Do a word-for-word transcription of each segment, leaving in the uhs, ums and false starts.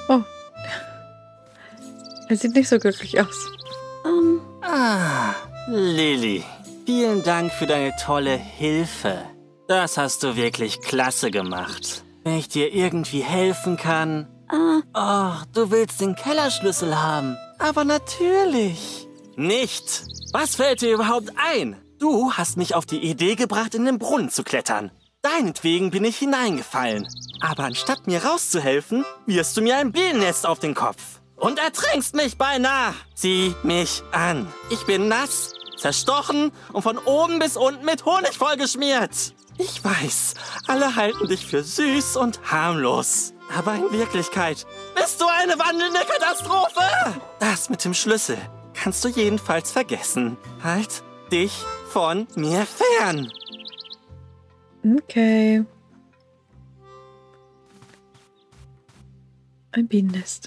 Oh. Er sieht nicht so glücklich aus. Um. Ah, Lilly. Vielen Dank für deine tolle Hilfe. Das hast du wirklich klasse gemacht. Wenn ich dir irgendwie helfen kann... Uh. Oh, du willst den Kellerschlüssel haben. Aber natürlich. Nicht. Was fällt dir überhaupt ein? Du hast mich auf die Idee gebracht, in den Brunnen zu klettern. Deinetwegen bin ich hineingefallen. Aber anstatt mir rauszuhelfen, wirst du mir ein Bienennest auf den Kopf. Und ertränkst mich beinahe. Sieh mich an. Ich bin nass, zerstochen und von oben bis unten mit Honig vollgeschmiert. Ich weiß, alle halten dich für süß und harmlos. Aber in Wirklichkeit bist du eine wandelnde Katastrophe. Das mit dem Schlüssel kannst du jedenfalls vergessen. Halt dich von mir fern. Okay. Ein Bienennest.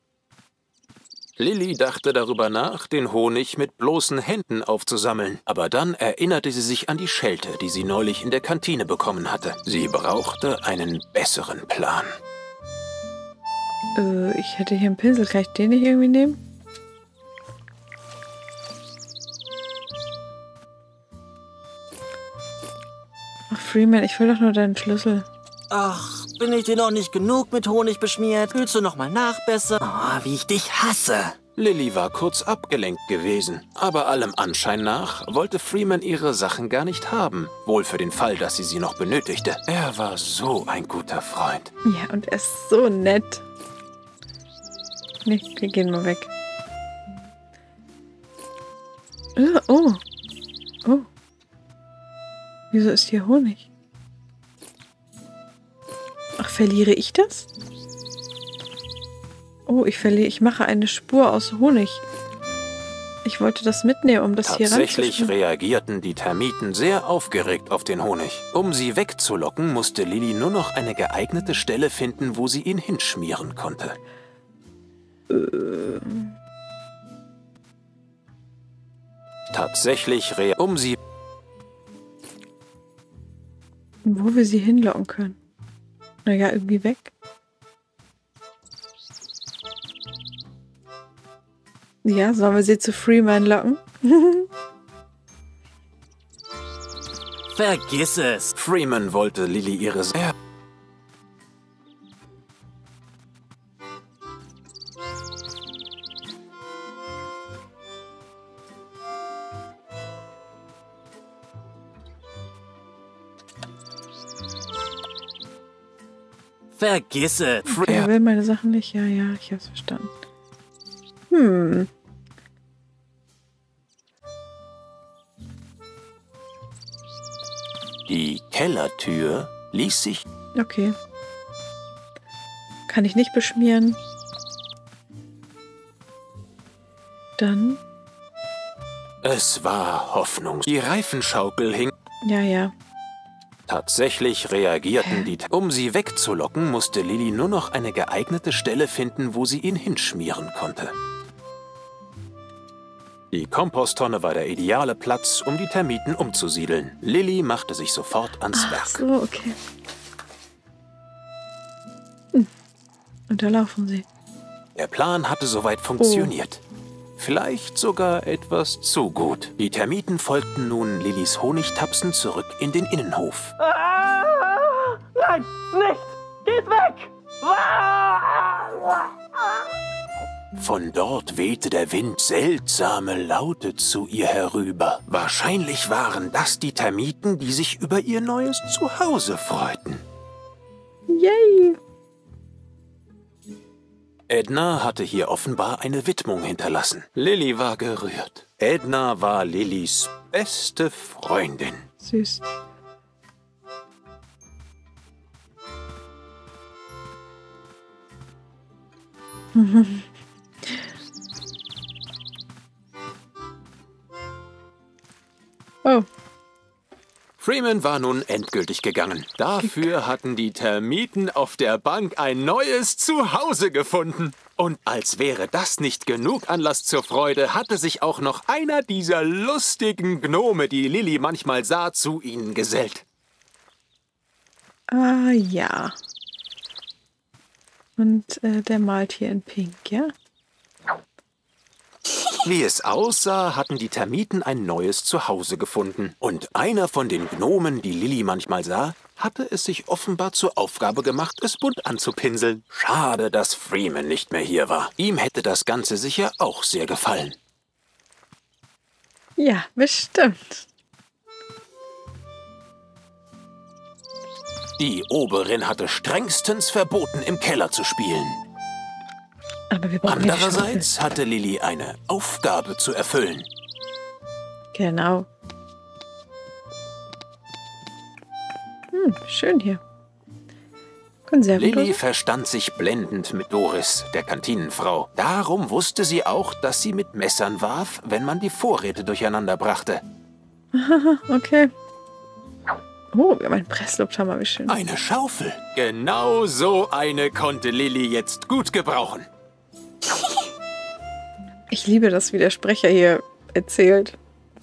Lilly dachte darüber nach, den Honig mit bloßen Händen aufzusammeln. Aber dann erinnerte sie sich an die Schelte, die sie neulich in der Kantine bekommen hatte. Sie brauchte einen besseren Plan. Äh, ich hätte hier einen Pinsel. Kann ich den nicht irgendwie nehmen? Ach, Freeman, ich will doch nur deinen Schlüssel. Ach, bin ich dir noch nicht genug mit Honig beschmiert? Fühlst du noch mal nach besser? Oh, wie ich dich hasse. Lilly war kurz abgelenkt gewesen. Aber allem Anschein nach wollte Freeman ihre Sachen gar nicht haben. Wohl für den Fall, dass sie sie noch benötigte. Er war so ein guter Freund. Ja, und er ist so nett. Nee, wir gehen mal weg. Oh, oh. Oh. Wieso ist hier Honig? Ach, verliere ich das? Oh, ich verliere. Ich mache eine Spur aus Honig. Ich wollte das mitnehmen, um das hier ranzuschreiben. Tatsächlich reagierten die Termiten sehr aufgeregt auf den Honig. Um sie wegzulocken, musste Lilly nur noch eine geeignete Stelle finden, wo sie ihn hinschmieren konnte. Äh. Tatsächlich reagierten um sie... Wo wir sie hinlocken können. Naja, irgendwie weg. Ja, sollen wir sie zu Freeman locken? Vergiss es. Freeman wollte Lilly ihre... Er Vergiss es. Okay, er will meine Sachen nicht. Ja, ja, ich hab's verstanden. Hm. Die Kellertür ließ sich... Okay. Kann ich nicht beschmieren. Dann... Es war Hoffnung. Die Reifenschaukel hing... Ja, ja. Tatsächlich reagierten die... Um sie wegzulocken, musste Lilly nur noch eine geeignete Stelle finden, wo sie ihn hinschmieren konnte. Die Komposttonne war der ideale Platz, um die Termiten umzusiedeln. Lilly machte sich sofort ans Ach Werk. so, okay. Hm. Und da laufen sie. Der Plan hatte soweit funktioniert. Oh. Vielleicht sogar etwas zu gut. Die Termiten folgten nun Lillys Honigtapsen zurück in den Innenhof. Ah, nein, nicht! Geht weg! Ah, Von dort wehte der Wind seltsame Laute zu ihr herüber. Wahrscheinlich waren das die Termiten, die sich über ihr neues Zuhause freuten. Yay! Edna hatte hier offenbar eine Widmung hinterlassen. Lilly war gerührt. Edna war Lillys beste Freundin. Süß. Oh. Freeman war nun endgültig gegangen. Dafür hatten die Termiten auf der Bank ein neues Zuhause gefunden. Und als wäre das nicht genug Anlass zur Freude, hatte sich auch noch einer dieser lustigen Gnome, die Lilly manchmal sah, zu ihnen gesellt. Ah, ja. Und äh, der malt hier in Pink, ja? Wie es aussah, hatten die Termiten ein neues Zuhause gefunden. Und einer von den Gnomen, die Lilly manchmal sah, hatte es sich offenbar zur Aufgabe gemacht, es bunt anzupinseln. Schade, dass Freeman nicht mehr hier war. Ihm hätte das Ganze sicher auch sehr gefallen. Ja, bestimmt. Die Oberin hatte strengstens verboten, im Keller zu spielen. Aber wir brauchen ja die Andererseits hatte Lilly eine Aufgabe zu erfüllen. Schaufel. Genau. Hm, schön hier. Konservendose. Lilly verstand sich blendend mit Doris, der Kantinenfrau. Darum wusste sie auch, dass sie mit Messern warf, wenn man die Vorräte durcheinander brachte. Okay. Oh, wir haben einen Presslufthammer, wie schön. Eine Schaufel. Genau so eine konnte Lilly jetzt gut gebrauchen. Ich liebe das, wie der Sprecher hier erzählt.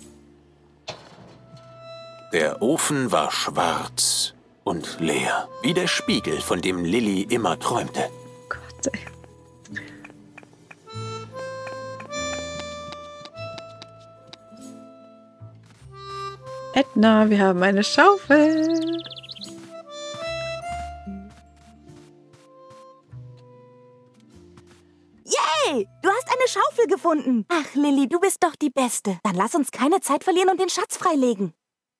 Der Ofen war schwarz und leer, wie der Spiegel, von dem Lilly immer träumte. Gott, ey. Edna, wir haben eine Schaufel. Yay! Du hast eine Schaufel gefunden. Ach, Lilly, du bist doch die Beste. Dann lass uns keine Zeit verlieren und den Schatz freilegen.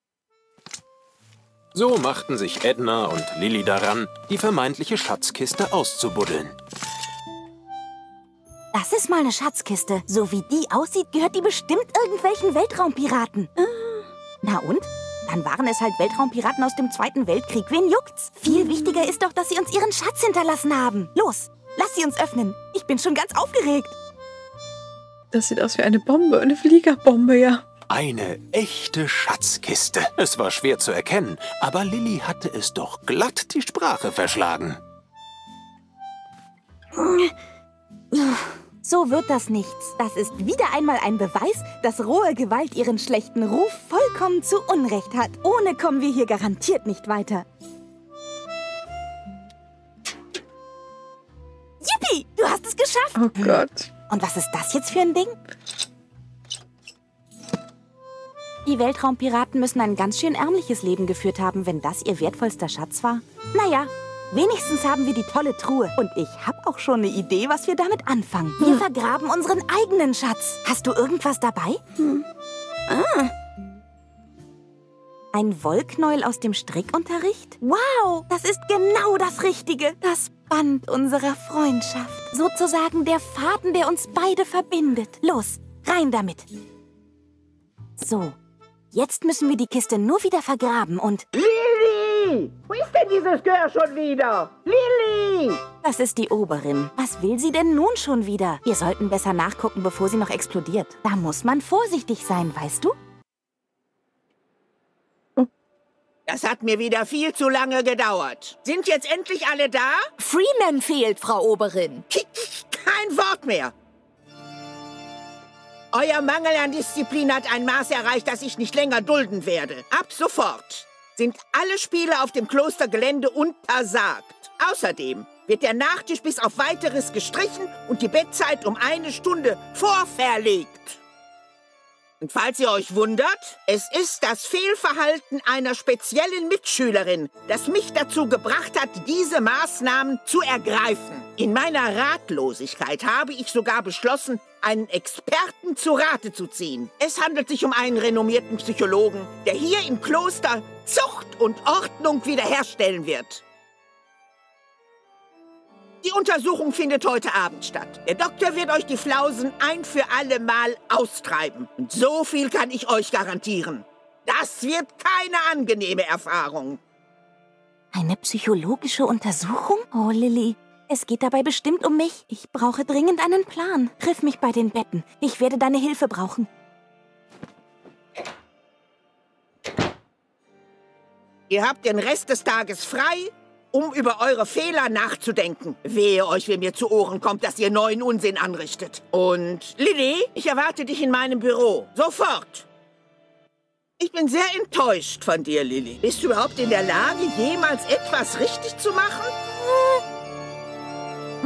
So machten sich Edna und Lilly daran, die vermeintliche Schatzkiste auszubuddeln. Das ist mal eine Schatzkiste. So wie die aussieht, gehört die bestimmt irgendwelchen Weltraumpiraten. Äh, Na und? Dann waren es halt Weltraumpiraten aus dem Zweiten Weltkrieg. Wen juckt's? Viel wichtiger ist doch, dass sie uns ihren Schatz hinterlassen haben. Los, lass sie uns öffnen. Ich bin schon ganz aufgeregt. Das sieht aus wie eine Bombe, eine Fliegerbombe, ja. Eine echte Schatzkiste. Es war schwer zu erkennen, aber Lilly hatte es doch glatt die Sprache verschlagen. So wird das nichts. Das ist wieder einmal ein Beweis, dass rohe Gewalt ihren schlechten Ruf vollkommen zu Unrecht hat. Ohne kommen wir hier garantiert nicht weiter. Yippie, du hast es geschafft. Oh Gott. Und was ist das jetzt für ein Ding? Die Weltraumpiraten müssen ein ganz schön ärmliches Leben geführt haben, wenn das ihr wertvollster Schatz war. Naja, wenigstens haben wir die tolle Truhe. Und ich habe auch schon eine Idee, was wir damit anfangen. Wir hm. vergraben unseren eigenen Schatz. Hast du irgendwas dabei? Hm. Ah. Ein Wollknäuel aus dem Strickunterricht? Wow, das ist genau das Richtige. Das Band unserer Freundschaft. Sozusagen der Faden, der uns beide verbindet. Los, rein damit. So, jetzt müssen wir die Kiste nur wieder vergraben und... Lilly! Wo ist denn dieses Girl schon wieder? Lilly! Das ist die Oberin. Was will sie denn nun schon wieder? Wir sollten besser nachgucken, bevor sie noch explodiert. Da muss man vorsichtig sein, weißt du? Das hat mir wieder viel zu lange gedauert. Sind jetzt endlich alle da? Freeman fehlt, Frau Oberin. Kein Wort mehr. Euer Mangel an Disziplin hat ein Maß erreicht, das ich nicht länger dulden werde. Ab sofort sind alle Spiele auf dem Klostergelände untersagt. Außerdem wird der Nachtisch bis auf Weiteres gestrichen und die Bettzeit um eine Stunde vorverlegt. Und falls ihr euch wundert, es ist das Fehlverhalten einer speziellen Mitschülerin, das mich dazu gebracht hat, diese Maßnahmen zu ergreifen. In meiner Ratlosigkeit habe ich sogar beschlossen, einen Experten zu Rate zu ziehen. Es handelt sich um einen renommierten Psychologen, der hier im Kloster Zucht und Ordnung wiederherstellen wird. Die Untersuchung findet heute Abend statt. Der Doktor wird euch die Flausen ein für alle Mal austreiben. Und so viel kann ich euch garantieren. Das wird keine angenehme Erfahrung. Eine psychologische Untersuchung? Oh, Lilly, es geht dabei bestimmt um mich. Ich brauche dringend einen Plan. Triff mich bei den Betten. Ich werde deine Hilfe brauchen. Ihr habt den Rest des Tages frei, um über eure Fehler nachzudenken. Wehe euch, wenn mir zu Ohren kommt, dass ihr neuen Unsinn anrichtet. Und Lilly, ich erwarte dich in meinem Büro. Sofort. Ich bin sehr enttäuscht von dir, Lilly. Bist du überhaupt in der Lage, jemals etwas richtig zu machen?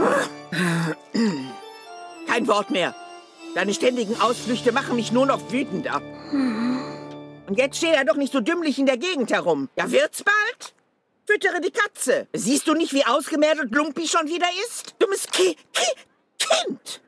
Kein Wort mehr. Deine ständigen Ausflüchte machen mich nur noch wütender. Und jetzt steh da doch nicht so dümmlich in der Gegend herum. Ja, wird's bald? Füttere die Katze. Siehst du nicht, wie ausgemergelt Lumpi schon wieder ist? Dummes Ki Ki Kind.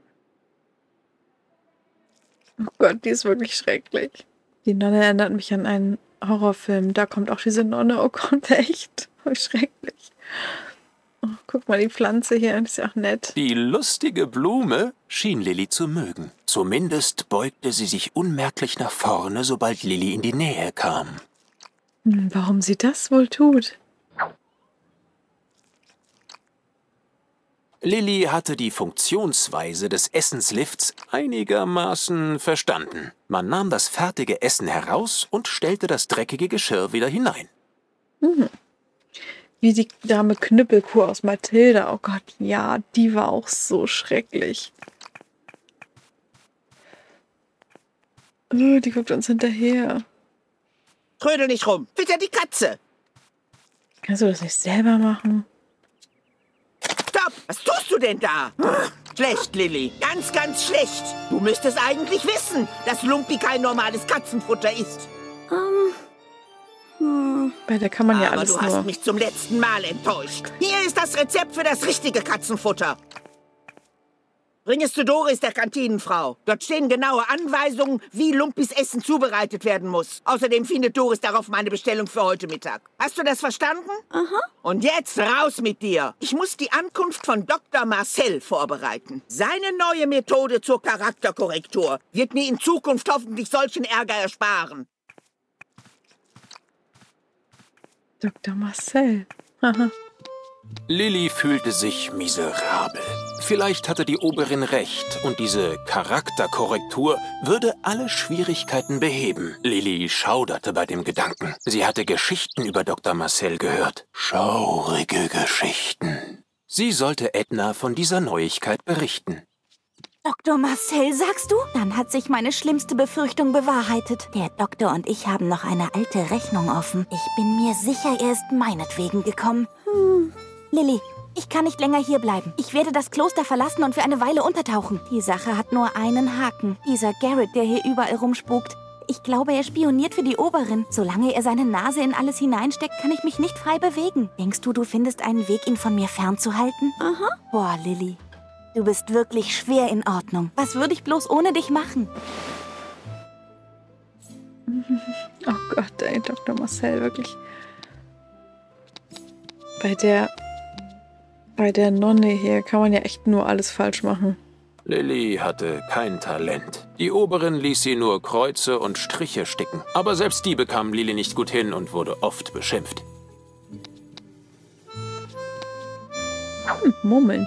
Oh Gott, die ist wirklich schrecklich. Die Nonne erinnert mich an einen Horrorfilm. Da kommt auch diese Nonne. Oh Gott, echt. Oh, schrecklich. Oh, guck mal, die Pflanze hier, die ist ja auch nett. Die lustige Blume schien Lilly zu mögen. Zumindest beugte sie sich unmerklich nach vorne, sobald Lilly in die Nähe kam. Hm, warum sie das wohl tut? Lilly hatte die Funktionsweise des Essenslifts einigermaßen verstanden. Man nahm das fertige Essen heraus und stellte das dreckige Geschirr wieder hinein. Hm. Wie die Dame Knüppelkuh aus Mathilda. Oh Gott, ja, die war auch so schrecklich. Oh, die guckt uns hinterher. Trödel nicht rum. Fütter die Katze. Kannst du das nicht selber machen? Stopp! Was tust du denn da? Schlecht, Lilly. Ganz, ganz schlecht. Du müsstest eigentlich wissen, dass Lumpi kein normales Katzenfutter ist. Ähm... Hm. Bei der kann man ja Aber alles du nur... hast mich zum letzten Mal enttäuscht. Hier ist das Rezept für das richtige Katzenfutter. Bring es zu Doris, der Kantinenfrau. Dort stehen genaue Anweisungen, wie Lumpis Essen zubereitet werden muss. Außerdem findet Doris darauf meine Bestellung für heute Mittag. Hast du das verstanden? Aha. Und jetzt raus mit dir. Ich muss die Ankunft von Doktor Marcel vorbereiten. Seine neue Methode zur Charakterkorrektur wird mir in Zukunft hoffentlich solchen Ärger ersparen. Doktor Marcel. Haha. Lilly fühlte sich miserabel. Vielleicht hatte die Oberin recht und diese Charakterkorrektur würde alle Schwierigkeiten beheben. Lilly schauderte bei dem Gedanken. Sie hatte Geschichten über Doktor Marcel gehört. Schaurige Geschichten. Sie sollte Edna von dieser Neuigkeit berichten. Doktor Marcel, sagst du? Dann hat sich meine schlimmste Befürchtung bewahrheitet. Der Doktor und ich haben noch eine alte Rechnung offen. Ich bin mir sicher, er ist meinetwegen gekommen. Hm. Lilly, ich kann nicht länger hierbleiben. Ich werde das Kloster verlassen und für eine Weile untertauchen. Die Sache hat nur einen Haken. Dieser Garrett, der hier überall rumspukt. Ich glaube, er spioniert für die Oberin. Solange er seine Nase in alles hineinsteckt, kann ich mich nicht frei bewegen. Denkst du, du findest einen Weg, ihn von mir fernzuhalten? Aha. Boah, Lilly. Du bist wirklich schwer in Ordnung. Was würde ich bloß ohne dich machen? Oh Gott, ey, Doktor Marcel, wirklich. Bei der... Bei der Nonne hier kann man ja echt nur alles falsch machen. Lilly hatte kein Talent. Die Oberin ließ sie nur Kreuze und Striche sticken. Aber selbst die bekam Lilly nicht gut hin und wurde oft beschimpft. Hm, Murmeln.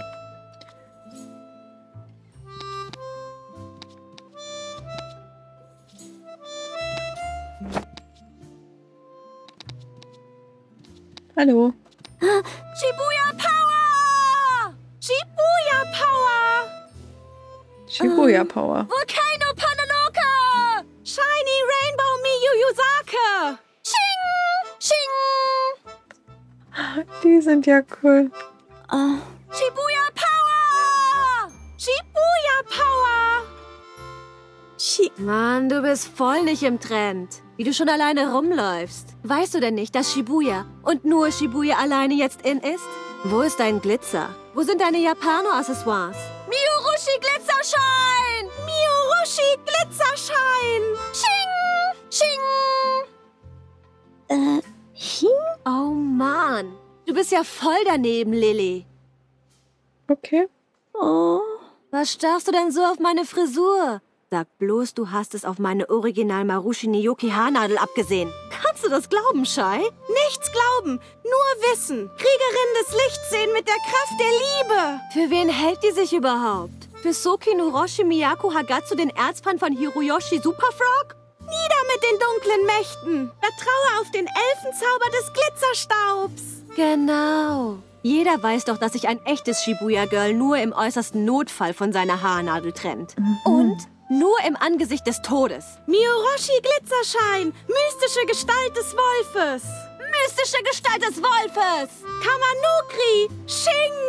Hallo. Shibuya Power! Shibuya Power! Shibuya Power. Volcano Pananoka! Shiny Rainbow Miyu Yusake! Shing! Shing! Die sind ja cool. Uh. Shibuya Power! Shibuya Power! Shi Mann, du bist voll nicht im Trend. Wie du schon alleine rumläufst. Weißt du denn nicht, dass Shibuya und nur Shibuya alleine jetzt in ist? Wo ist dein Glitzer? Wo sind deine Japano-Accessoires? Miurushi Glitzerschein! Miurushi Glitzerschein! Shing! Shing! Äh, Shing? Oh Mann, du bist ja voll daneben, Lilly. Okay. Oh. Was starrst du denn so auf meine Frisur? Sag bloß, du hast es auf meine Original Marushi Niyoki Haarnadel abgesehen. Kannst du das glauben, Shai? Nichts glauben, nur wissen. Kriegerin des Lichts sehen mit der Kraft der Liebe. Für wen hält die sich überhaupt? Für Soki Nuroshi Miyako Hagatsu, den Erzfeind von Hiroyoshi Superfrog? Nieder mit den dunklen Mächten. Vertraue auf den Elfenzauber des Glitzerstaubs. Genau. Jeder weiß doch, dass sich ein echtes Shibuya-Girl nur im äußersten Notfall von seiner Haarnadel trennt. Mhm. Und nur im Angesicht des Todes. Miuroshi Glitzerschein, mystische Gestalt des Wolfes. Mystische Gestalt des Wolfes. Kamanukri, Shing.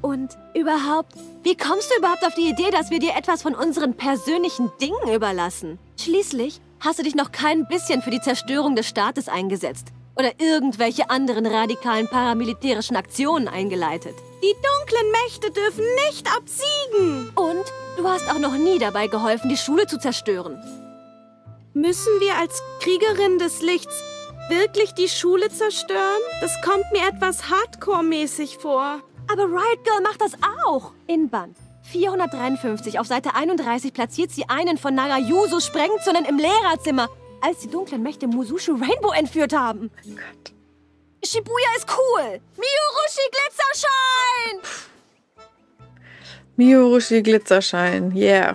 Und überhaupt, wie kommst du überhaupt auf die Idee, dass wir dir etwas von unseren persönlichen Dingen überlassen? Schließlich hast du dich noch kein bisschen für die Zerstörung des Staates eingesetzt oder irgendwelche anderen radikalen paramilitärischen Aktionen eingeleitet. Die dunklen Mächte dürfen nicht obsiegen. Und du hast auch noch nie dabei geholfen, die Schule zu zerstören. Müssen wir als Kriegerin des Lichts wirklich die Schule zerstören? Das kommt mir etwas Hardcore-mäßig vor. Aber Riot Girl macht das auch. In Band vierhundertdreiundfünfzig auf Seite einunddreißig platziert sie einen von Nagayusos Sprengzünden im Lehrerzimmer, als die dunklen Mächte Mushoku Rainbow entführt haben. Oh Gott. Shibuya ist cool. Miyorushi Glitzerschein! Miyorushi Glitzerschein, yeah.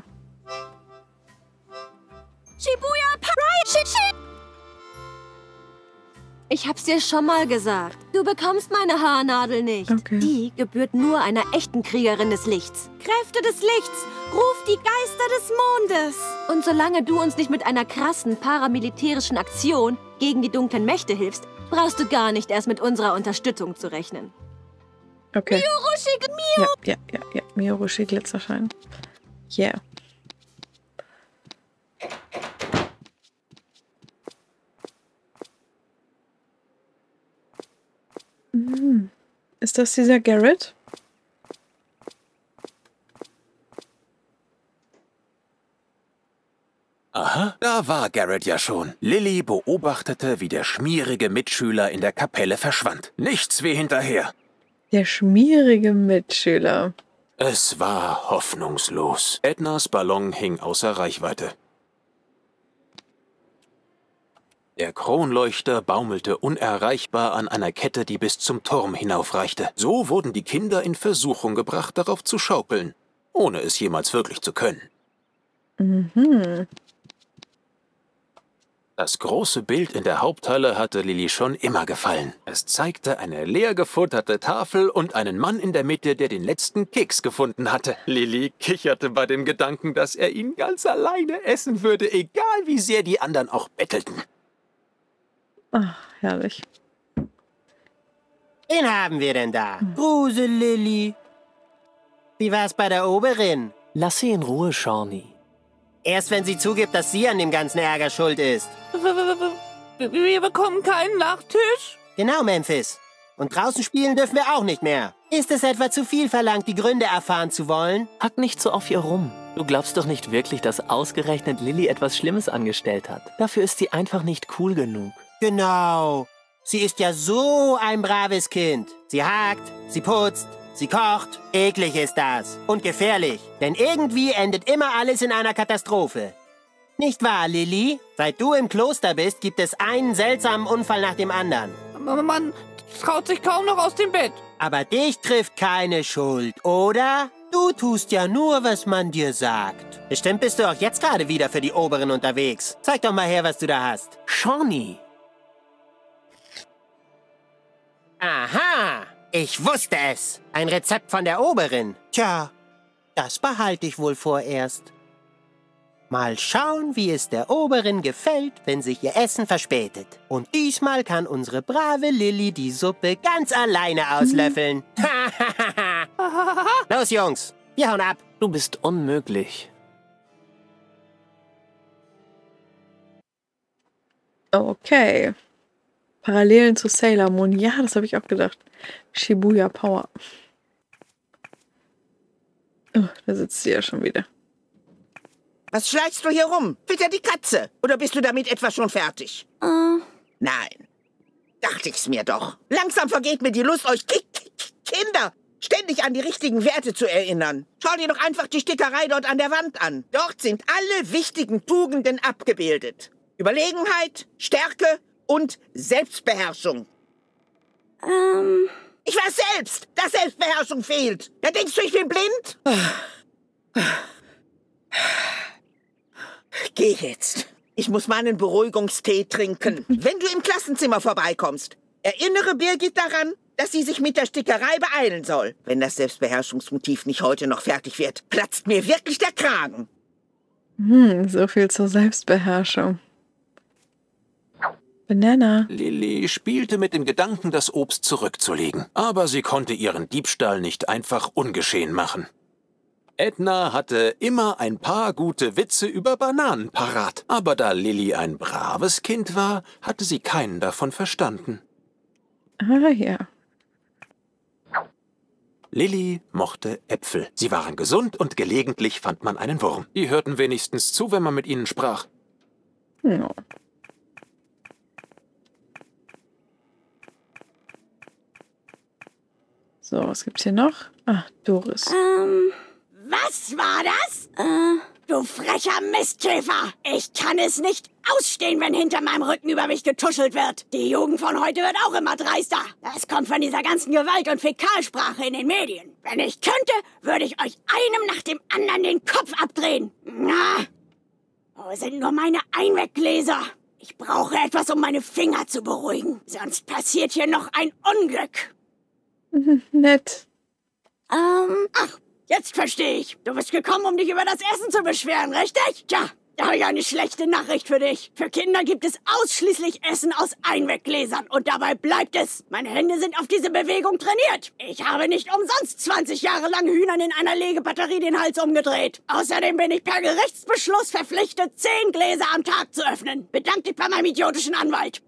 Shibuya Parade! Ich hab's dir schon mal gesagt. Du bekommst meine Haarnadel nicht. Okay. Die gebührt nur einer echten Kriegerin des Lichts. Kräfte des Lichts, ruf die Geister des Mondes. Und solange du uns nicht mit einer krassen paramilitärischen Aktion gegen die dunklen Mächte hilfst, brauchst du gar nicht erst mit unserer Unterstützung zu rechnen. Okay. Miyorushi, Mio Ja, ja, ja, ja. Miyorushi Glitzerschein. Yeah. Hm. Ist das dieser Garrett? Aha, da war Garrett ja schon. Lily beobachtete, wie der schmierige Mitschüler in der Kapelle verschwand. Nichts wie hinterher. Der schmierige Mitschüler. Es war hoffnungslos. Ednas Ballon hing außer Reichweite. Der Kronleuchter baumelte unerreichbar an einer Kette, die bis zum Turm hinaufreichte. So wurden die Kinder in Versuchung gebracht, darauf zu schaukeln, ohne es jemals wirklich zu können. Mhm. Das große Bild in der Haupthalle hatte Lily schon immer gefallen. Es zeigte eine leer gefutterte Tafel und einen Mann in der Mitte, der den letzten Keks gefunden hatte. Lily kicherte bei dem Gedanken, dass er ihn ganz alleine essen würde, egal wie sehr die anderen auch bettelten. Ach, herrlich. Wen haben wir denn da? Grusel Lily. Wie war's bei der Oberin? Lass sie in Ruhe, Shawnee. Erst wenn sie zugibt, dass sie an dem ganzen Ärger schuld ist. Wir bekommen keinen Nachtisch? Genau, Memphis. Und draußen spielen dürfen wir auch nicht mehr. Ist es etwa zu viel verlangt, die Gründe erfahren zu wollen? Hack nicht so auf ihr rum. Du glaubst doch nicht wirklich, dass ausgerechnet Lily etwas Schlimmes angestellt hat. Dafür ist sie einfach nicht cool genug. Genau. Sie ist ja so ein braves Kind. Sie hakt, sie putzt, sie kocht. Eklig ist das. Und gefährlich. Denn irgendwie endet immer alles in einer Katastrophe. Nicht wahr, Lily? Seit du im Kloster bist, gibt es einen seltsamen Unfall nach dem anderen. Man traut sich kaum noch aus dem Bett. Aber dich trifft keine Schuld, oder? Du tust ja nur, was man dir sagt. Bestimmt bist du auch jetzt gerade wieder für die Oberen unterwegs. Zeig doch mal her, was du da hast. Shawnee! Aha, ich wusste es. Ein Rezept von der Oberin. Tja, das behalte ich wohl vorerst. Mal schauen, wie es der Oberin gefällt, wenn sich ihr Essen verspätet. Und diesmal kann unsere brave Lily die Suppe ganz alleine auslöffeln. Los, Jungs, wir hauen ab. Du bist unmöglich. Okay. Parallelen zu Sailor Moon. Ja, das habe ich auch gedacht. Shibuya Power. Oh, da sitzt sie ja schon wieder. Was schleichst du hier rum? Bitte die Katze. Oder bist du damit etwa schon fertig? Äh. Nein. Dachte ich's mir doch. Langsam vergeht mir die Lust, euch Ki Ki Kinder ständig an die richtigen Werte zu erinnern. Schau dir doch einfach die Stickerei dort an der Wand an. Dort sind alle wichtigen Tugenden abgebildet. Überlegenheit, Stärke und Selbstbeherrschung. Ähm... Ich weiß selbst, dass Selbstbeherrschung fehlt. Da denkst du, ich bin blind? Geh jetzt. Ich muss meinen Beruhigungstee trinken. Wenn du im Klassenzimmer vorbeikommst, erinnere Birgit daran, dass sie sich mit der Stickerei beeilen soll. Wenn das Selbstbeherrschungsmotiv nicht heute noch fertig wird, platzt mir wirklich der Kragen. Hm, so viel zur Selbstbeherrschung. Banana. Lilly spielte mit dem Gedanken, das Obst zurückzulegen. Aber sie konnte ihren Diebstahl nicht einfach ungeschehen machen. Edna hatte immer ein paar gute Witze über Bananen parat. Aber da Lilly ein braves Kind war, hatte sie keinen davon verstanden. Ah, ja. Lilly mochte Äpfel. Sie waren gesund und gelegentlich fand man einen Wurm. Die hörten wenigstens zu, wenn man mit ihnen sprach. Ja. So, was gibt's hier noch? Ah, Doris. Ähm, was war das? Äh, du frecher Mistkäfer! Ich kann es nicht ausstehen, wenn hinter meinem Rücken über mich getuschelt wird. Die Jugend von heute wird auch immer dreister. Das kommt von dieser ganzen Gewalt- und Fäkalsprache in den Medien. Wenn ich könnte, würde ich euch einem nach dem anderen den Kopf abdrehen. Na, wo sind nur meine Einweggläser? Ich brauche etwas, um meine Finger zu beruhigen. Sonst passiert hier noch ein Unglück. Nett. Ähm, ach, jetzt verstehe ich. Du bist gekommen, um dich über das Essen zu beschweren, richtig? Tja, da habe ich eine schlechte Nachricht für dich. Für Kinder gibt es ausschließlich Essen aus Einweggläsern und dabei bleibt es. Meine Hände sind auf diese Bewegung trainiert. Ich habe nicht umsonst zwanzig Jahre lang Hühnern in einer Legebatterie den Hals umgedreht. Außerdem bin ich per Gerichtsbeschluss verpflichtet, zehn Gläser am Tag zu öffnen. Bedank dich bei meinem idiotischen Anwalt.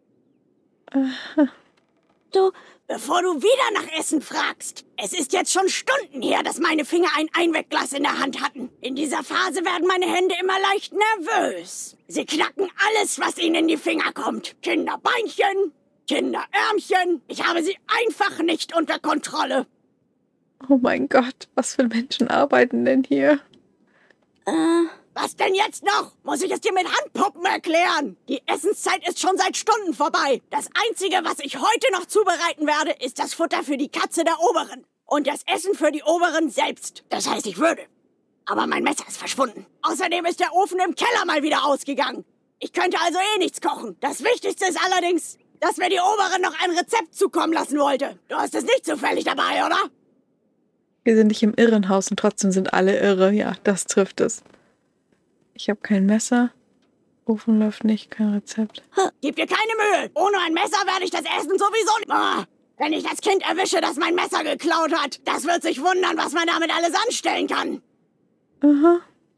Du... Bevor du wieder nach Essen fragst. Es ist jetzt schon Stunden her, dass meine Finger ein Einwegglas in der Hand hatten. In dieser Phase werden meine Hände immer leicht nervös. Sie knacken alles, was ihnen in die Finger kommt. Kinderbeinchen, Kinderärmchen. Ich habe sie einfach nicht unter Kontrolle. Oh mein Gott, was für Menschen arbeiten denn hier? Äh... Was denn jetzt noch? Muss ich es dir mit Handpuppen erklären? Die Essenszeit ist schon seit Stunden vorbei. Das Einzige, was ich heute noch zubereiten werde, ist das Futter für die Katze der Oberen. Und das Essen für die Oberen selbst. Das heißt, ich würde. Aber mein Messer ist verschwunden. Außerdem ist der Ofen im Keller mal wieder ausgegangen. Ich könnte also eh nichts kochen. Das Wichtigste ist allerdings, dass mir die Oberen noch ein Rezept zukommen lassen wollte. Du hast es nicht zufällig dabei, oder? Wir sind nicht im Irrenhaus und trotzdem sind alle irre. Ja, das trifft es. Ich habe kein Messer. Ofen läuft nicht, kein Rezept. Gib dir keine Mühe. Ohne ein Messer werde ich das Essen sowieso nicht. Ah, wenn ich das Kind erwische, das mein Messer geklaut hat, das wird sich wundern, was man damit alles anstellen kann. Aha.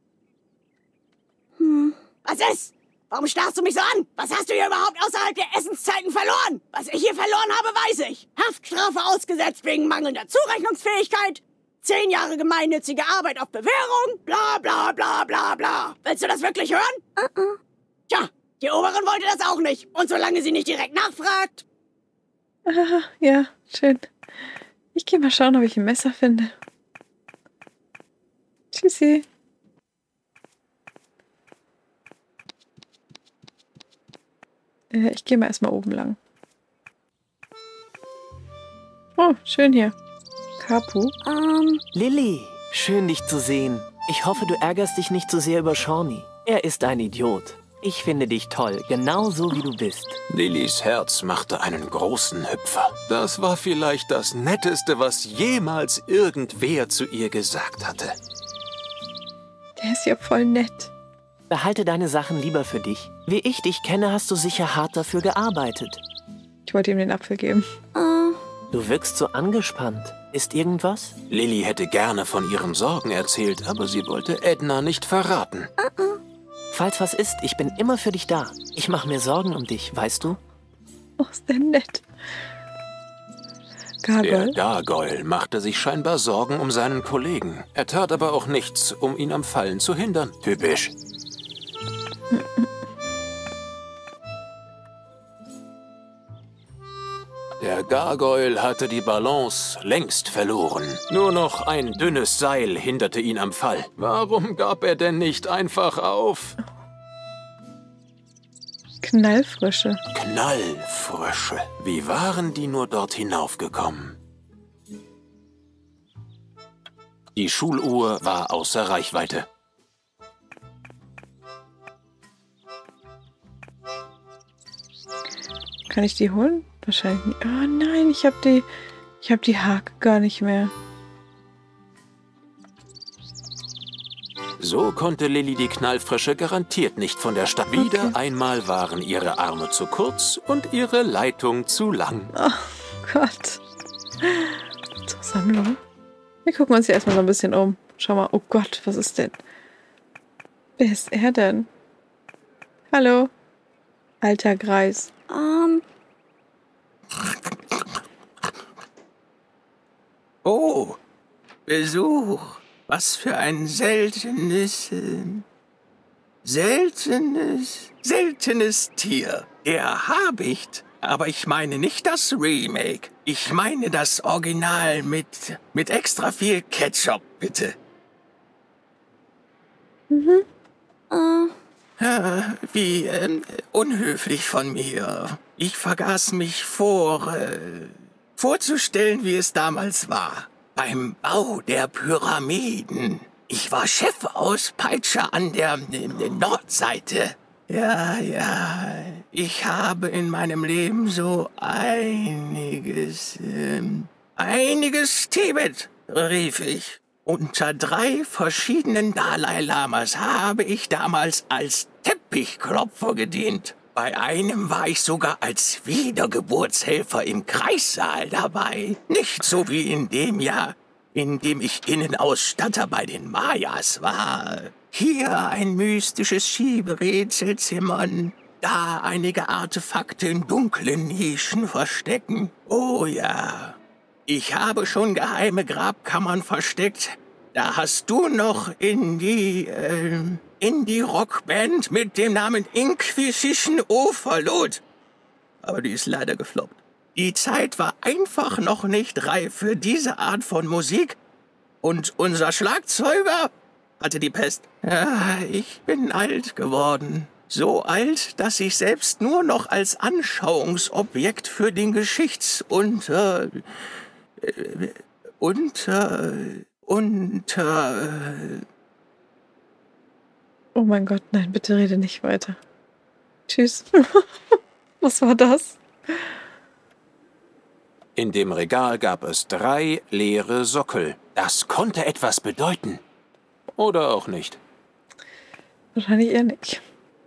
Hm. Was ist? Warum starrst du mich so an? Was hast du hier überhaupt außerhalb der Essenszeiten verloren? Was ich hier verloren habe, weiß ich. Haftstrafe ausgesetzt wegen mangelnder Zurechnungsfähigkeit. Zehn Jahre gemeinnützige Arbeit auf Bewährung, bla bla bla bla bla. Willst du das wirklich hören? Uh-uh. Tja, die Oberin wollte das auch nicht. Und solange sie nicht direkt nachfragt... Ah, ja, schön. Ich gehe mal schauen, ob ich ein Messer finde. Tschüssi. Äh, ich gehe mal erstmal oben lang. Oh, schön hier. Kapu? Ähm... Lilly, schön dich zu sehen. Ich hoffe, du ärgerst dich nicht zu sehr über Shawnee. Er ist ein Idiot. Ich finde dich toll, genauso wie du bist. Lillys Herz machte einen großen Hüpfer. Das war vielleicht das Netteste, was jemals irgendwer zu ihr gesagt hatte. Der ist ja voll nett. Behalte deine Sachen lieber für dich. Wie ich dich kenne, hast du sicher hart dafür gearbeitet. Ich wollte ihm den Apfel geben. Äh... Du wirkst so angespannt. Ist irgendwas? Lilly hätte gerne von ihren Sorgen erzählt, aber sie wollte Edna nicht verraten. Uh-uh. Falls was ist, ich bin immer für dich da. Ich mache mir Sorgen um dich, weißt du? Oh, ist der nett. Gargoyle? Der Gargoyle machte sich scheinbar Sorgen um seinen Kollegen. Er tat aber auch nichts, um ihn am Fallen zu hindern. Typisch. Der Gargoyle hatte die Balance längst verloren. Nur noch ein dünnes Seil hinderte ihn am Fall. Warum gab er denn nicht einfach auf? Knallfrische. Knallfrische. Wie waren die nur dort hinaufgekommen? Die Schuluhr war außer Reichweite. Kann ich die holen? Wahrscheinlich nicht. Oh nein, ich habe die, ich habe die Hake gar nicht mehr. So konnte Lilly die Knallfrische garantiert nicht von der Stadt. Wieder Okay. einmal waren ihre Arme zu kurz und ihre Leitung zu lang. Oh Gott. Zur Sammlung. Wir gucken uns hier erstmal so ein bisschen um. Schau mal. Oh Gott, was ist denn? Wer ist er denn? Hallo? Alter Greis. Ähm, Oh, Besuch. Was für ein seltenes, äh, seltenes, seltenes Tier. Der Habicht. Aber ich meine nicht das Remake. Ich meine das Original mit, mit extra viel Ketchup, bitte. äh, Ja, wie ähm, unhöflich von mir. Ich vergaß mich vor, äh, vorzustellen, wie es damals war. Beim Bau der Pyramiden. Ich war Chefauspeitscher an der äh, Nordseite. Ja, ja, ich habe in meinem Leben so einiges, ähm, einiges Tibet, rief ich. Unter drei verschiedenen Dalai Lamas habe ich damals als Teppichklopfer gedient. Bei einem war ich sogar als Wiedergeburtshelfer im Kreissaal dabei. Nicht so wie in dem Jahr, in dem ich Innenausstatter bei den Mayas war. Hier ein mystisches Schieberätsel zimmern, da einige Artefakte in dunklen Nischen verstecken. Oh ja. Ich habe schon geheime Grabkammern versteckt. Da hast du noch in die, äh, in die Rockband mit dem Namen Inquisition O verlot. Aber die ist leider gefloppt. Die Zeit war einfach noch nicht reif für diese Art von Musik. Und unser Schlagzeuger hatte die Pest. Ja, ich bin alt geworden. So alt, dass ich selbst nur noch als Anschauungsobjekt für den Geschichts- und, äh, unter, unter... Oh mein Gott, nein, bitte rede nicht weiter. Tschüss. Was war das? In dem Regal gab es drei leere Sockel. Das konnte etwas bedeuten. Oder auch nicht. Wahrscheinlich eher nicht.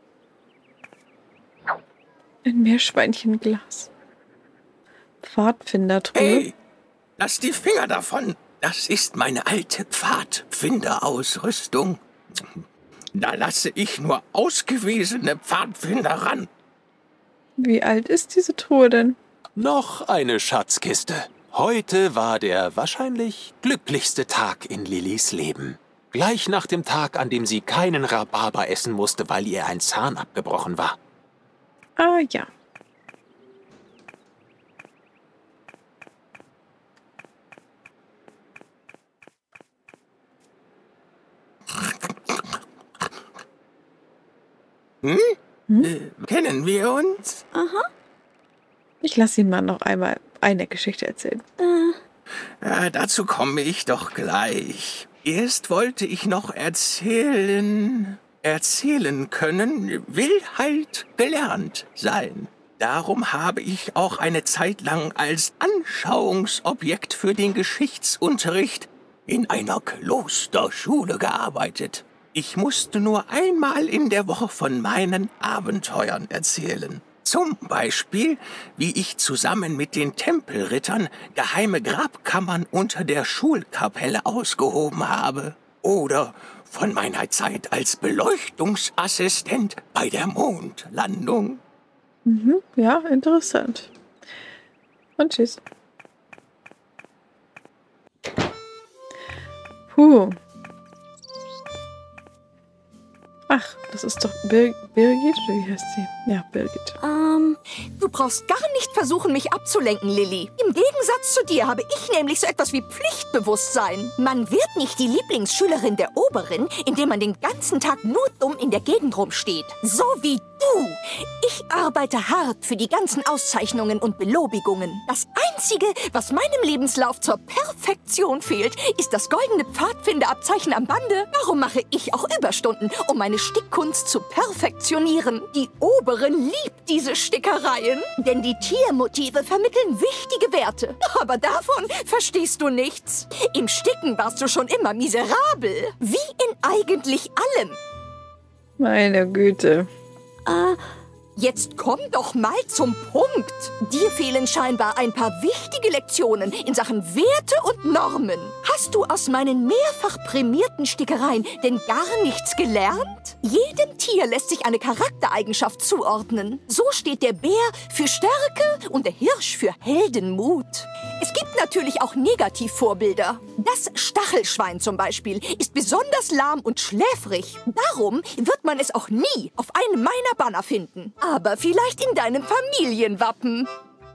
Ein Meerschweinchenglas. Pfadfindertruhe. Hey, lass die Finger davon. Das ist meine alte Pfadfinderausrüstung. Da lasse ich nur ausgewiesene Pfadfinder ran. Wie alt ist diese Truhe denn? Noch eine Schatzkiste. Heute war der wahrscheinlich glücklichste Tag in Lillys Leben. Gleich nach dem Tag, an dem sie keinen Rhabarber essen musste, weil ihr ein Zahn abgebrochen war. Ah ja. Hm? Hm? Äh, kennen wir uns? Ich lasse ihn mal noch einmal eine Geschichte erzählen. Ja, dazu komme ich doch gleich. Erst wollte ich noch erzählen... Erzählen können will halt gelernt sein. Darum habe ich auch eine Zeit lang als Anschauungsobjekt für den Geschichtsunterricht in einer Klosterschule gearbeitet. Ich musste nur einmal in der Woche von meinen Abenteuern erzählen. Zum Beispiel, wie ich zusammen mit den Tempelrittern geheime Grabkammern unter der Schulkapelle ausgehoben habe. Oder von meiner Zeit als Beleuchtungsassistent bei der Mondlandung. Mhm, ja, interessant. Und tschüss. Puh. Ach, das ist doch Bir Birgit, oder wie heißt sie? Ja, Birgit. Ähm, du brauchst gar nicht versuchen, mich abzulenken, Lilly. Im Gegensatz zu dir habe ich nämlich so etwas wie Pflichtbewusstsein. Man wird nicht die Lieblingsschülerin der Oberin, indem man den ganzen Tag nur dumm in der Gegend rumsteht. So wie Du, ich arbeite hart für die ganzen Auszeichnungen und Belobigungen. Das Einzige, was meinem Lebenslauf zur Perfektion fehlt, ist das goldene Pfadfinderabzeichen am Bande. Darum mache ich auch Überstunden, um meine Stickkunst zu perfektionieren. Die Oberin liebt diese Stickereien, denn die Tiermotive vermitteln wichtige Werte. Aber davon verstehst du nichts. Im Sticken warst du schon immer miserabel. Wie in eigentlich allem. Meine Güte. Äh, jetzt komm doch mal zum Punkt. Dir fehlen scheinbar ein paar wichtige Lektionen in Sachen Werte und Normen. Hast du aus meinen mehrfach prämierten Stickereien denn gar nichts gelernt? Jedem Tier lässt sich eine Charaktereigenschaft zuordnen. So steht der Bär für Stärke und der Hirsch für Heldenmut. Es gibt natürlich auch Negativvorbilder. Das Stachelschwein zum Beispiel ist besonders lahm und schläfrig. Darum wird man es auch nie auf einem meiner Banner finden. Aber vielleicht in deinem Familienwappen.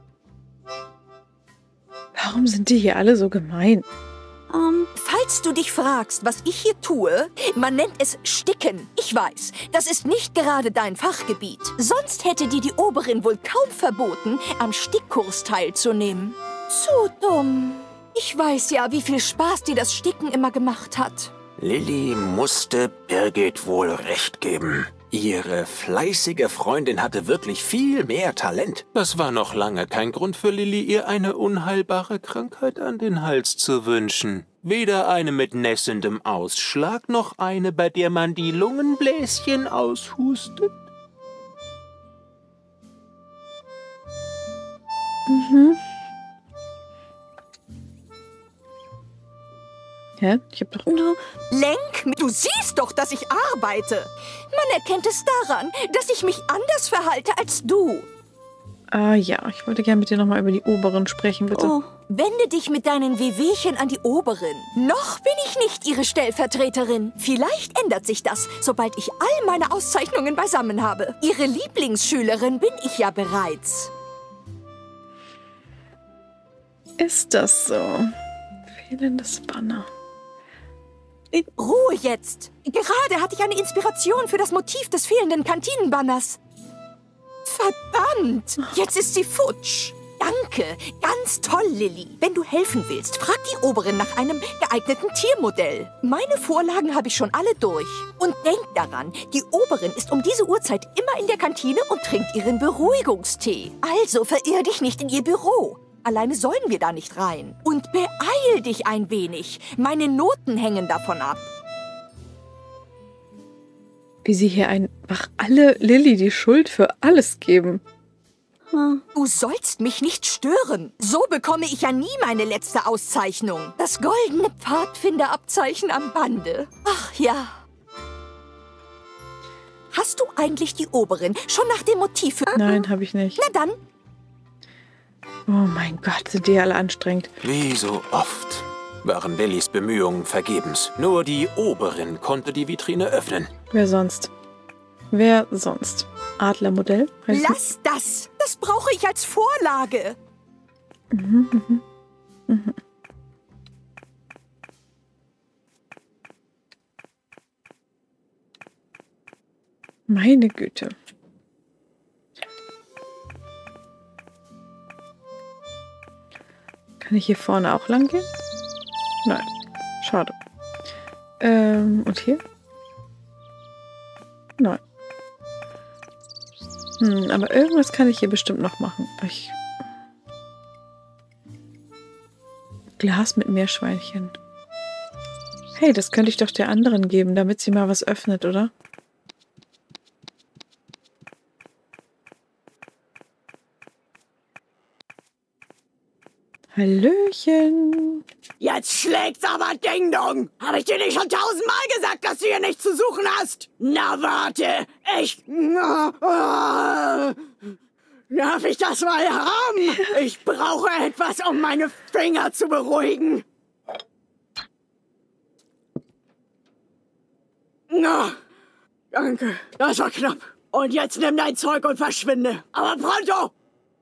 Warum sind die hier alle so gemein? Um, falls du dich fragst, was ich hier tue, man nennt es Sticken. Ich weiß, das ist nicht gerade dein Fachgebiet. Sonst hätte dir die Oberin wohl kaum verboten, am Stickkurs teilzunehmen. Zu dumm. Ich weiß ja, wie viel Spaß dir das Sticken immer gemacht hat. Lilly musste Birgit wohl recht geben. Ihre fleißige Freundin hatte wirklich viel mehr Talent. Das war noch lange kein Grund für Lilly, ihr eine unheilbare Krankheit an den Hals zu wünschen. Weder eine mit nässendem Ausschlag, noch eine, bei der man die Lungenbläschen aushustet. Mhm. Hä? Ich hab doch... Lenk, du siehst doch, dass ich arbeite. Man erkennt es daran, dass ich mich anders verhalte als du. Ah ja, ich wollte gerne mit dir nochmal über die Oberin sprechen, bitte. Oh, wende dich mit deinen Wehwehchen an die Oberin. Noch bin ich nicht ihre Stellvertreterin. Vielleicht ändert sich das, sobald ich all meine Auszeichnungen beisammen habe. Ihre Lieblingsschülerin bin ich ja bereits. Ist das so? Fehlendes Banner. Ruhe jetzt! Gerade hatte ich eine Inspiration für das Motiv des fehlenden Kantinenbanners. Verdammt! Jetzt ist sie futsch. Danke, ganz toll, Lilly. Wenn du helfen willst, frag die Oberin nach einem geeigneten Tiermodell. Meine Vorlagen habe ich schon alle durch. Und denk daran, die Oberin ist um diese Uhrzeit immer in der Kantine und trinkt ihren Beruhigungstee. Also verirr dich nicht in ihr Büro. Alleine sollen wir da nicht rein. Und beeil dich ein wenig. Meine Noten hängen davon ab. Wie sie hier einfach alle Lilly die Schuld für alles geben. Hm. Du sollst mich nicht stören. So bekomme ich ja nie meine letzte Auszeichnung. Das goldene Pfadfinderabzeichen am Bande. Ach ja. Hast du eigentlich die Oberin schon nach dem Motiv für... Nein, habe ich nicht. Na dann. Oh mein Gott, sind die alle anstrengend. Wie so oft waren Lillys Bemühungen vergebens. Nur die Oberin konnte die Vitrine öffnen. Wer sonst? Wer sonst? Adlermodell? Lass das! Das brauche ich als Vorlage. Mhm, mhm, mhm. Meine Güte. Kann ich hier vorne auch lang gehen? Nein. Schade. Ähm, und hier? Nein. Hm, aber irgendwas kann ich hier bestimmt noch machen. Ich... Glas mit Meerschweinchen. Hey, das könnte ich doch der anderen geben, damit sie mal was öffnet, oder? Hallöchen. Jetzt schlägt's aber Ding Dong. Habe ich dir nicht schon tausendmal gesagt, dass du hier nichts zu suchen hast? Na warte, ich... Darf ich das mal haben? Ich brauche etwas, um meine Finger zu beruhigen. Na, danke, das war knapp. Und jetzt nimm dein Zeug und verschwinde. Aber pronto!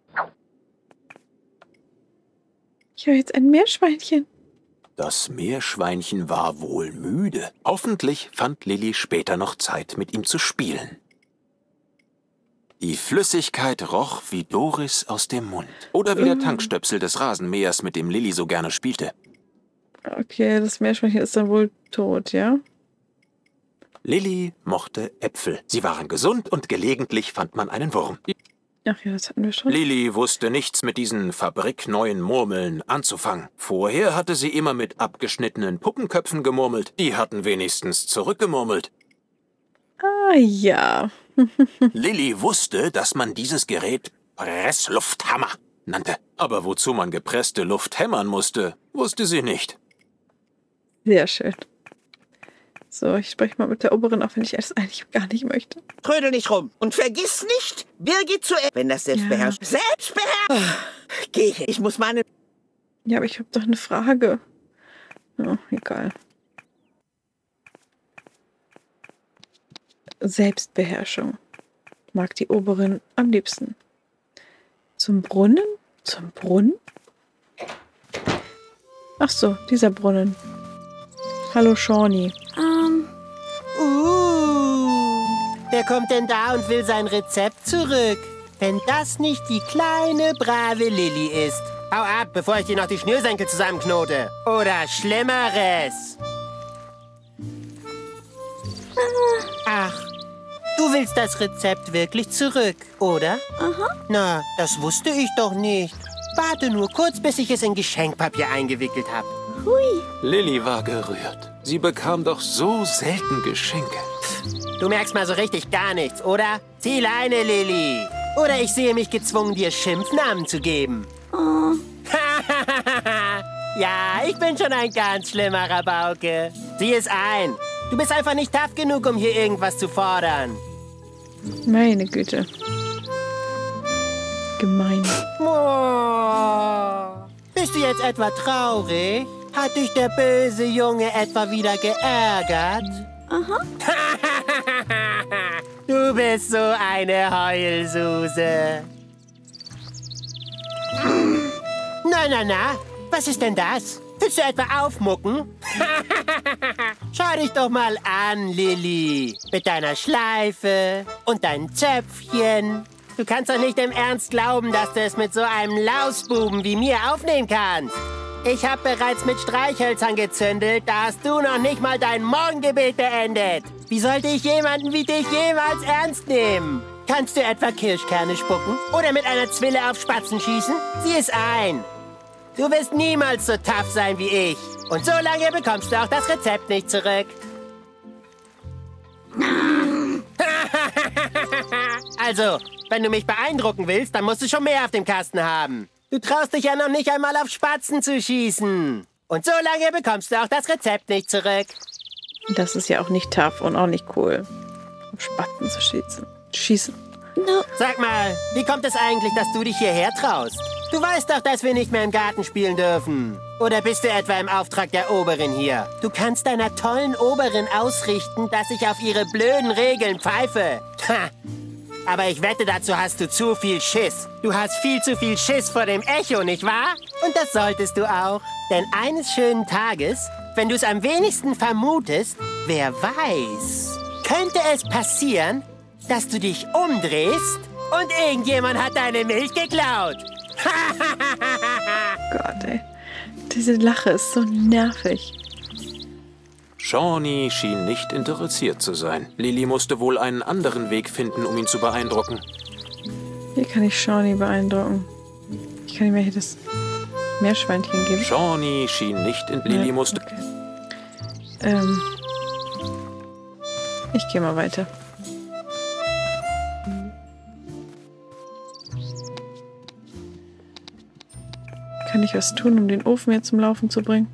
Ich höre jetzt ein Meerschweinchen. Das Meerschweinchen war wohl müde. Hoffentlich fand Lilly später noch Zeit, mit ihm zu spielen. Die Flüssigkeit roch wie Doris aus dem Mund. Oder wie der Tankstöpsel des Rasenmähers, mit dem Lilly so gerne spielte. Okay, das Meerschweinchen ist dann wohl tot, ja? Lilly mochte Äpfel. Sie waren gesund und gelegentlich fand man einen Wurm. Ach ja, das hatten wir schon. Lilly wusste nichts mit diesen fabrikneuen Murmeln anzufangen. Vorher hatte sie immer mit abgeschnittenen Puppenköpfen gemurmelt. Die hatten wenigstens zurückgemurmelt. Ah ja. Lilly wusste, dass man dieses Gerät Presslufthammer nannte. Aber wozu man gepresste Luft hämmern musste, wusste sie nicht. Sehr schön. So, ich spreche mal mit der Oberin, auch wenn ich es eigentlich gar nicht möchte. Trödel nicht rum. Und vergiss nicht, Birgit zu... Wenn das selbstbeherrscht... Ja. Selbstbeherrscht! Geh, ich muss meine... Ja, aber ich habe doch eine Frage. Oh, egal. Selbstbeherrschung. Mag die Oberin am liebsten. Zum Brunnen? Zum Brunnen? Ach so, dieser Brunnen. Hallo, Shawnee. Ähm. Uh, wer kommt denn da und will sein Rezept zurück? Wenn das nicht die kleine, brave Lilly ist. Hau ab, bevor ich dir noch die Schnürsenkel zusammenknote. Oder Schlimmeres. Ach, du willst das Rezept wirklich zurück, oder? Aha. Na, das wusste ich doch nicht. Warte nur kurz, bis ich es in Geschenkpapier eingewickelt habe. Hui. Lilly war gerührt. Sie bekam doch so selten Geschenke. Du merkst mal so richtig gar nichts, oder? Zieh Leine, Lilly. Oder ich sehe mich gezwungen, dir Schimpfnamen zu geben. Oh. Ja, ich bin schon ein ganz schlimmer Rabauke. Sieh es ein. Du bist einfach nicht tough genug, um hier irgendwas zu fordern. Meine Güte. Gemein. Oh. Bist du jetzt etwa traurig? Hat dich der böse Junge etwa wieder geärgert? Aha. Du bist so eine Heulsuse. Na, na, na. Was ist denn das? Willst du etwa aufmucken? Schau dich doch mal an, Lilly. Mit deiner Schleife und deinem Zöpfchen. Du kannst doch nicht im Ernst glauben, dass du es mit so einem Lausbuben wie mir aufnehmen kannst. Ich habe bereits mit Streichhölzern gezündelt, da hast du noch nicht mal dein Morgengebet beendet. Wie sollte ich jemanden wie dich jemals ernst nehmen? Kannst du etwa Kirschkerne spucken? Oder mit einer Zwille auf Spatzen schießen? Sieh es ein. Du wirst niemals so tough sein wie ich. Und so lange bekommst du auch das Rezept nicht zurück. Also, wenn du mich beeindrucken willst, dann musst du schon mehr auf dem Kasten haben. Du traust dich ja noch nicht einmal auf Spatzen zu schießen. Und so lange bekommst du auch das Rezept nicht zurück. Das ist ja auch nicht tough und auch nicht cool. Auf Spatzen zu schießen. Schießen. No. Sag mal, wie kommt es eigentlich, dass du dich hierher traust? Du weißt doch, dass wir nicht mehr im Garten spielen dürfen. Oder bist du etwa im Auftrag der Oberin hier? Du kannst deiner tollen Oberin ausrichten, dass ich auf ihre blöden Regeln pfeife. Ha. Aber ich wette, dazu hast du zu viel Schiss. Du hast viel zu viel Schiss vor dem Echo, nicht wahr? Und das solltest du auch. Denn eines schönen Tages, wenn du es am wenigsten vermutest, wer weiß, könnte es passieren, dass du dich umdrehst und irgendjemand hat deine Milch geklaut. Gott, ey. Diese Lache ist so nervig. Shawnee schien nicht interessiert zu sein. Lilly musste wohl einen anderen Weg finden, um ihn zu beeindrucken. Hier kann ich Shawnee beeindrucken. Ich kann ihm ja hier das Meerschweinchen geben. Shawnee schien nicht in... Lilly ja, musste... Okay. Ähm... Ich gehe mal weiter. Kann ich was tun, um den Ofen jetzt zum Laufen zu bringen?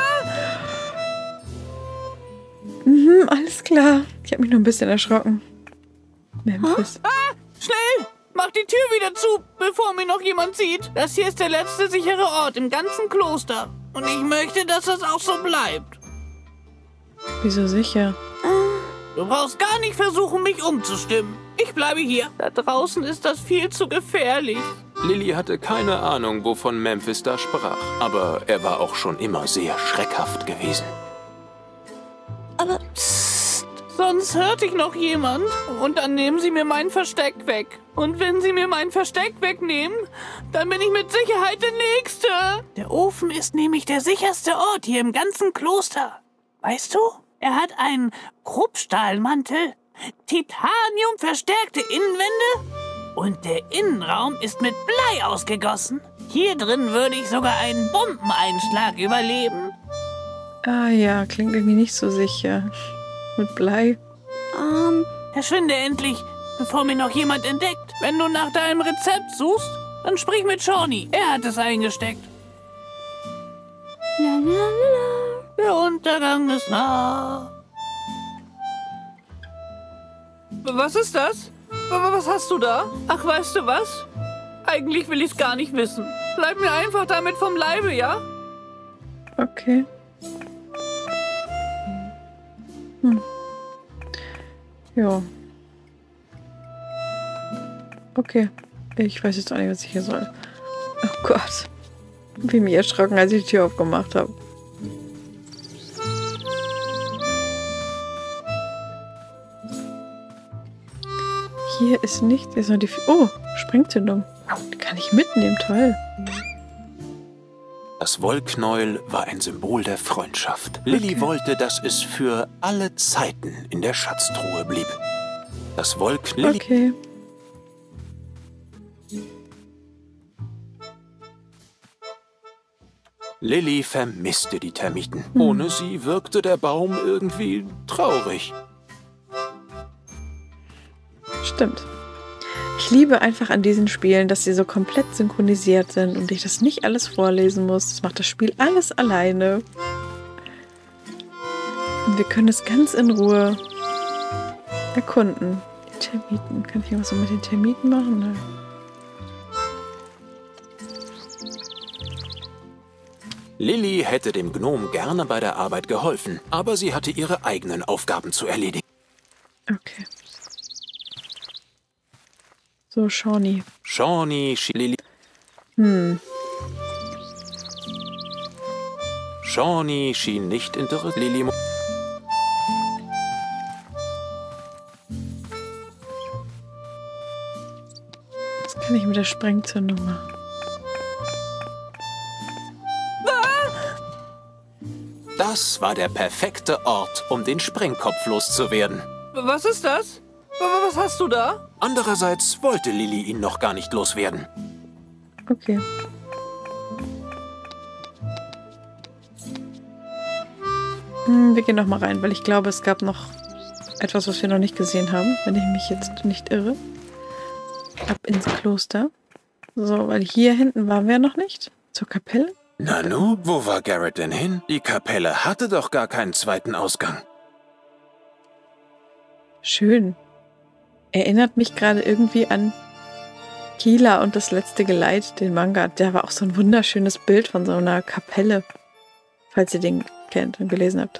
Mhm, alles klar. Ich habe mich nur ein bisschen erschrocken. Memphis. Ah, schnell! Mach die Tür wieder zu, bevor mich noch jemand sieht. Das hier ist der letzte sichere Ort im ganzen Kloster. Und ich möchte, dass das auch so bleibt. Wieso sicher? Du brauchst gar nicht versuchen, mich umzustimmen. Ich bleibe hier. Da draußen ist das viel zu gefährlich. Lilly hatte keine Ahnung, wovon Memphis da sprach. Aber er war auch schon immer sehr schreckhaft gewesen. Aber Psst, Sonst hört dich noch jemand und dann nehmen sie mir mein Versteck weg. Und wenn sie mir mein Versteck wegnehmen, dann bin ich mit Sicherheit der Nächste. Der Ofen ist nämlich der sicherste Ort hier im ganzen Kloster. Weißt du, er hat einen Kruppstahlmantel, Titanium-verstärkte Innenwände und der Innenraum ist mit Blei ausgegossen. Hier drin würde ich sogar einen Bombeneinschlag überleben. Ah ja, klingt irgendwie nicht so sicher. Mit Blei. Ähm, verschwinde endlich, bevor mir noch jemand entdeckt. Wenn du nach deinem Rezept suchst, dann sprich mit Shawnee. Er hat es eingesteckt. La, la, la, la. Der Untergang ist nah. Was ist das? Was hast du da? Ach, weißt du was? Eigentlich will ich es gar nicht wissen. Bleib mir einfach damit vom Leibe, ja? Okay. Hm. Ja. Okay. Ich weiß jetzt auch nicht, was ich hier soll. Oh Gott. Wie mich erschrocken, als ich die Tür aufgemacht habe. Hier ist nichts. Hier ist noch die... Oh, Sprengzündung. Die kann ich mitnehmen. Toll. Das Wollknäuel war ein Symbol der Freundschaft. Lilly Okay. wollte, dass es für alle Zeiten in der Schatztruhe blieb. Das Wollknäuel... Okay. Lilly vermisste die Termiten. Hm. Ohne sie wirkte der Baum irgendwie traurig. Stimmt. Ich liebe einfach an diesen Spielen, dass sie so komplett synchronisiert sind und ich das nicht alles vorlesen muss. Das macht das Spiel alles alleine. Und wir können es ganz in Ruhe erkunden. Die Termiten. Kann ich irgendwas so mit den Termiten machen? Nein. Lilly hätte dem Gnom gerne bei der Arbeit geholfen, aber sie hatte ihre eigenen Aufgaben zu erledigen. Okay. So, Shawnee. Shawnee, schien Lilly... Hm. Shawnee schien nicht interessiert. Lilly... mu- Was kann ich mit der Sprengzündung machen? Das war der perfekte Ort, um den Sprengkopf loszuwerden. Was ist das? Was hast du da? Andererseits wollte Lilly ihn noch gar nicht loswerden. Okay. Hm, wir gehen noch mal rein, weil ich glaube, es gab noch etwas, was wir noch nicht gesehen haben, wenn ich mich jetzt nicht irre. Ab ins Kloster. So, weil hier hinten waren wir noch nicht. Zur Kapelle. Nanu, wo war Garrett denn hin? Die Kapelle hatte doch gar keinen zweiten Ausgang. Schön. Erinnert mich gerade irgendwie an Kila und das letzte Geleit, den Manga. Der war auch so ein wunderschönes Bild von so einer Kapelle. Falls ihr den kennt und gelesen habt.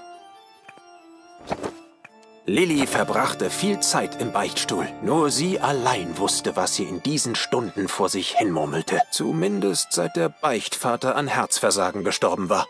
Lilly verbrachte viel Zeit im Beichtstuhl. Nur sie allein wusste, was sie in diesen Stunden vor sich hinmurmelte. Zumindest seit der Beichtvater an Herzversagen gestorben war.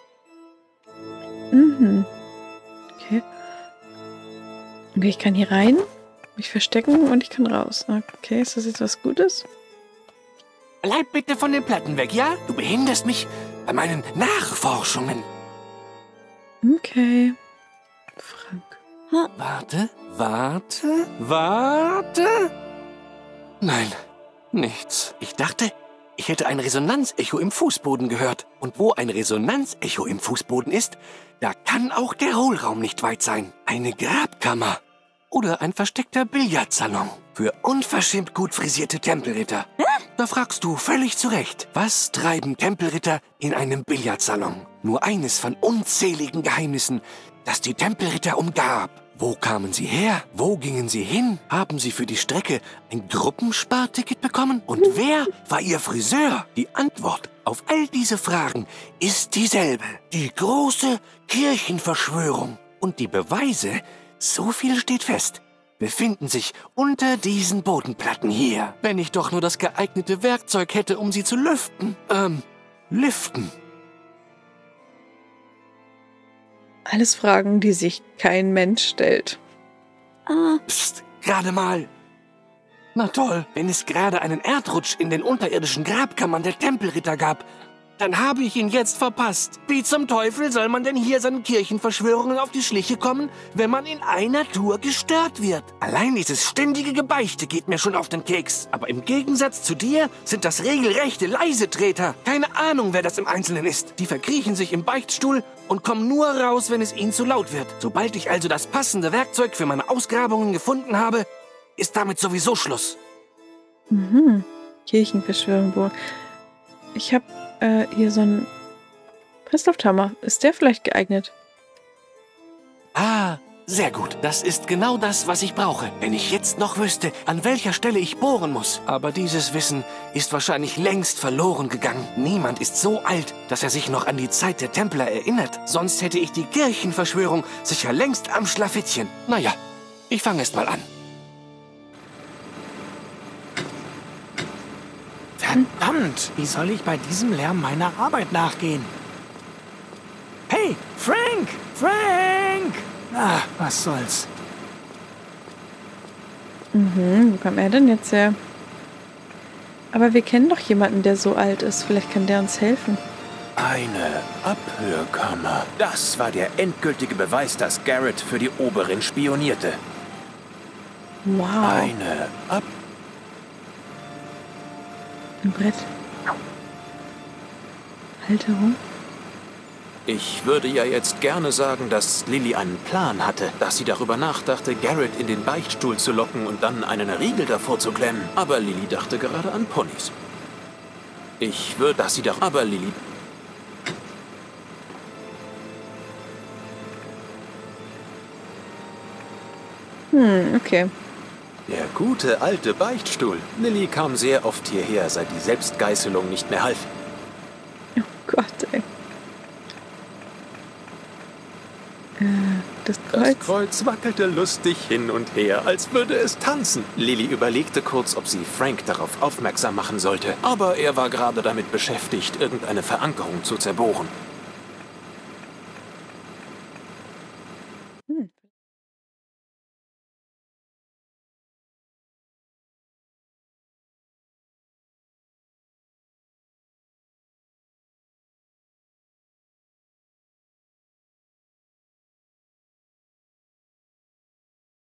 Mhm. Okay. Okay, ich kann hier rein, mich verstecken und ich kann raus. Okay, ist das jetzt was Gutes? Bleib bitte von den Platten weg, ja? Du behinderst mich bei meinen Nachforschungen. Okay. Frank. Warte, warte, warte. Nein, nichts. Ich dachte, ich hätte ein Resonanzecho im Fußboden gehört. Und wo ein Resonanzecho im Fußboden ist, da kann auch der Hohlraum nicht weit sein. Eine Grabkammer. Oder ein versteckter Billardsalon. Für unverschämt gut frisierte Tempelritter. Da fragst du völlig zu Recht, was treiben Tempelritter in einem Billardsalon? Nur eines von unzähligen Geheimnissen, das die Tempelritter umgab. Wo kamen sie her? Wo gingen sie hin? Haben sie für die Strecke ein Gruppensparticket bekommen? Und wer war ihr Friseur? Die Antwort auf all diese Fragen ist dieselbe. Die große Kirchenverschwörung. Und die Beweise, so viel steht fest, befinden sich unter diesen Bodenplatten hier. Wenn ich doch nur das geeignete Werkzeug hätte, um sie zu lüften. Ähm, lüften. Alles Fragen, die sich kein Mensch stellt. Äh. Psst, gerade mal. Na toll, wenn es gerade einen Erdrutsch in den unterirdischen Grabkammern der Tempelritter gab, dann habe ich ihn jetzt verpasst. Wie zum Teufel soll man denn hier seinen Kirchenverschwörungen auf die Schliche kommen, wenn man in einer Tour gestört wird? Allein dieses ständige Gebeichte geht mir schon auf den Keks. Aber im Gegensatz zu dir sind das regelrechte Leisetreter. Keine Ahnung, wer das im Einzelnen ist. Die verkriechen sich im Beichtstuhl und kommen nur raus, wenn es ihnen zu laut wird. Sobald ich also das passende Werkzeug für meine Ausgrabungen gefunden habe, ist damit sowieso Schluss. Mhm. Kirchenverschwörung. Ich habe äh, hier so einen Presslufthammer. Ist der vielleicht geeignet? Ah, sehr gut. Das ist genau das, was ich brauche. Wenn ich jetzt noch wüsste, an welcher Stelle ich bohren muss. Aber dieses Wissen ist wahrscheinlich längst verloren gegangen. Niemand ist so alt, dass er sich noch an die Zeit der Templer erinnert. Sonst hätte ich die Kirchenverschwörung sicher längst am Schlafittchen. Naja, ich fange erst mal an. Verdammt, wie soll ich bei diesem Lärm meiner Arbeit nachgehen? Hey, Frank! Frank! Ah, was soll's. Mhm, wo kam er denn jetzt her? Aber wir kennen doch jemanden, der so alt ist. Vielleicht kann der uns helfen. Eine Abhörkammer. Das war der endgültige Beweis, dass Garrett für die Oberin spionierte. Wow. Eine Ab... Ein Brett. Halterung. Ich würde ja jetzt gerne sagen, dass Lily einen Plan hatte, dass sie darüber nachdachte, Garrett in den Beichtstuhl zu locken und dann einen Riegel davor zu klemmen. Aber Lily dachte gerade an Ponys. Ich würde, dass sie doch... Aber Lily... Hm, okay. Der gute alte Beichtstuhl. Lily kam sehr oft hierher, seit die Selbstgeißelung nicht mehr half. Oh Gott, ey. Äh, das Kreuz. Das Kreuz wackelte lustig hin und her, als würde es tanzen. Lily überlegte kurz, ob sie Frank darauf aufmerksam machen sollte. Aber er war gerade damit beschäftigt, irgendeine Verankerung zu zerbohren.